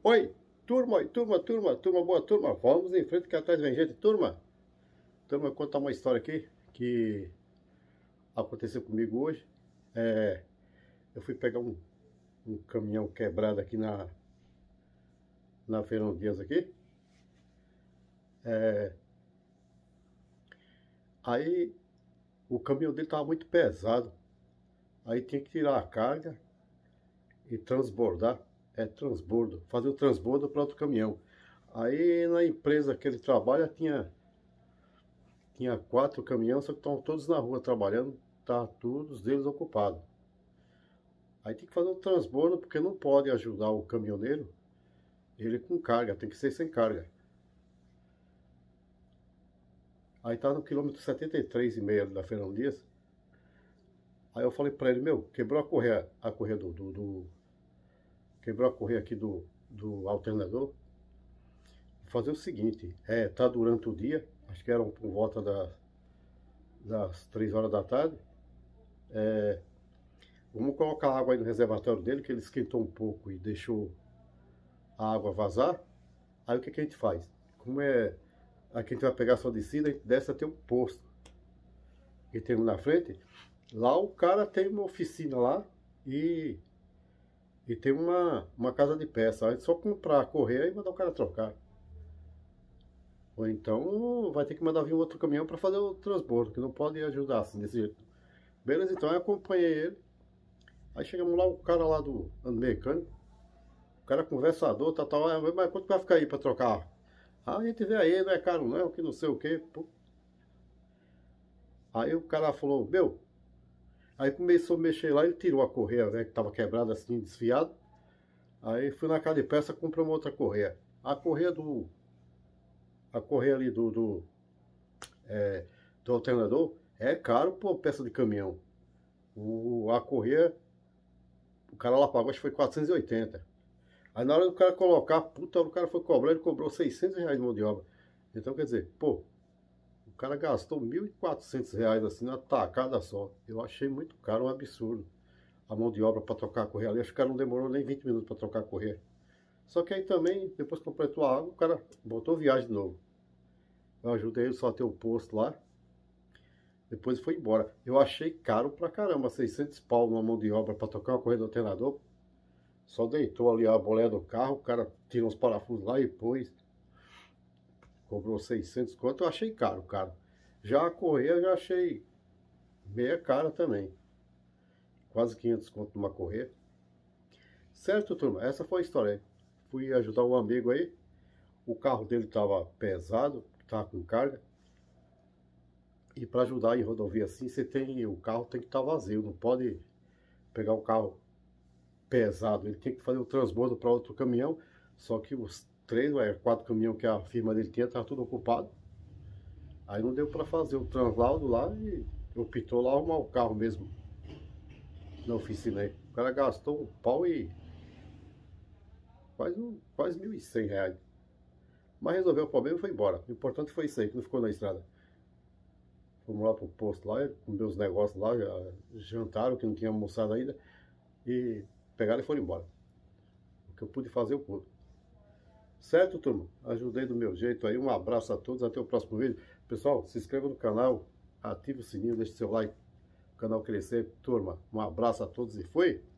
Oi, turma, boa turma, vamos em frente que atrás vem gente, turma, eu vou contar uma história aqui que aconteceu comigo hoje. Eu fui pegar um caminhão quebrado aqui na Fernão Dias aqui, aí o caminhão dele estava muito pesado, aí tinha que tirar a carga e transbordar, transbordo, fazer o transbordo para outro caminhão. Aí na empresa que ele trabalha tinha 4 caminhões, só que estão todos na rua trabalhando, tá todos deles ocupados. Aí tem que fazer um transbordo, porque não pode ajudar o caminhoneiro, ele com carga, tem que ser sem carga. Aí tá no quilômetro 73,5 da Fernão Dias. Aí eu falei pra ele, meu, quebrou a correia quebrou a correia aqui do alternador. Vou fazer o seguinte, tá durante o dia, acho que eram por volta das 3 horas da tarde. Vamos colocar água aí no reservatório dele, que ele esquentou um pouco e deixou a água vazar. Aí o que a gente faz? Como aqui a gente vai pegar a sua descida, a gente desce até um posto que tem na frente. Lá o cara tem uma oficina lá e tem uma casa de peça. Aí é só comprar a correia e mandar o cara trocar. Ou então vai ter que mandar vir um outro caminhão para fazer o transbordo, que não pode ajudar assim desse jeito. Beleza, então eu acompanhei ele. Aí chegamos lá, o cara lá do mecânico, o cara conversador, tal, mas quanto vai ficar aí para trocar? Ah, a gente vê aí, não é caro não, que não sei o que. Aí o cara falou, meu, aí começou a mexer lá, ele tirou a correia, né, que tava quebrada assim, desfiado. Aí fui na casa de peça, comprei uma outra correia. A correia ali do alternador é caro por peça de caminhão. A correia, o cara lá pagou, acho que foi 480. Aí na hora do cara colocar, puta, o cara foi cobrar, ele cobrou 600 reais de mão de obra. Então quer dizer, pô, o cara gastou 1.400 reais assim na tacada só. Eu achei muito caro, um absurdo. A mão de obra para trocar a correia ali, acho que o cara não demorou nem 20 minutos para trocar a correia. Só que aí também, depois que completou a água, o cara botou viagem de novo. Eu ajudei ele só a ter o posto lá. Depois foi embora. Eu achei caro pra caramba, 600 pau numa mão de obra para trocar uma correia do alternador. Só deitou ali a boleia do carro, o cara tirou os parafusos lá e pôs. Cobrou 600 conto, eu achei caro, cara. Já a correia eu já achei meia cara também. Quase 500 conto numa correia. Certo, turma? Essa foi a história aí. Fui ajudar um amigo aí. O carro dele tava pesado, tava com carga. E para ajudar em rodovia assim, o carro tem que estar vazio. Não pode pegar o carro pesado. Ele tem que fazer o transbordo para outro caminhão. Só que os 4 caminhões que a firma dele tinha, tava tudo ocupado. Aí não deu para fazer o translaudo lá e optou lá arrumar o carro mesmo na oficina aí. O cara gastou um pau e quase 1.100 reais. Mas resolveu o problema e foi embora. O importante foi isso aí, que não ficou na estrada. Fomos lá pro posto lá, comer os negócios lá, jantaram, que não tinha almoçado ainda, e pegaram e foram embora. O que eu pude fazer, eu pude. Certo, turma? Ajudei do meu jeito aí. Um abraço a todos, até o próximo vídeo. Pessoal, se inscreva no canal, ative o sininho, deixe seu like, o canal crescer. Turma, um abraço a todos e fui!